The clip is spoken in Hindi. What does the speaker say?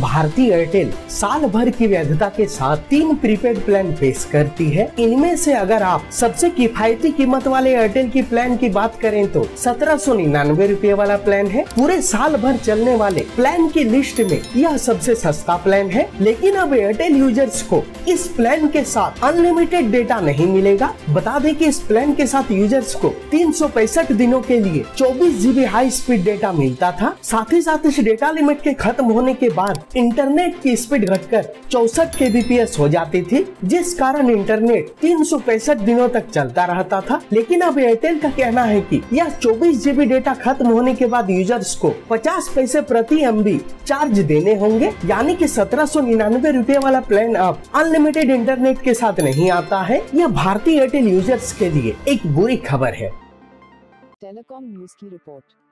भारतीय एयरटेल साल भर की वैधता के साथ 3 प्रीपेड प्लान पेश करती है। इनमें से अगर आप सबसे किफायती कीमत वाले एयरटेल की प्लान की बात करें तो 1799 रुपए वाला प्लान है। पूरे साल भर चलने वाले प्लान की लिस्ट में यह सबसे सस्ता प्लान है। लेकिन अब एयरटेल यूजर्स को इस प्लान के साथ अनलिमिटेड डेटा नहीं मिलेगा। बता दें कि इस प्लान के साथ यूजर्स को 365 दिनों के लिए 24 GB हाई स्पीड डेटा मिलता था। साथ ही साथ इस डेटा लिमिट के खत्म होने के बाद इंटरनेट की स्पीड घटकर 64 kbps हो जाती थी, जिस कारण इंटरनेट 365 दिनों तक चलता रहता था। लेकिन अब एयरटेल का कहना है कि यह 24 GB डेटा खत्म होने के बाद यूजर्स को 50 पैसे प्रति MB चार्ज देने होंगे। यानी कि 1799 रुपए वाला प्लान अब अनलिमिटेड इंटरनेट के साथ नहीं आता है। यह भारतीय एयरटेल यूजर्स के लिए एक बुरी खबर है। टेलीकॉम न्यूज की रिपोर्ट।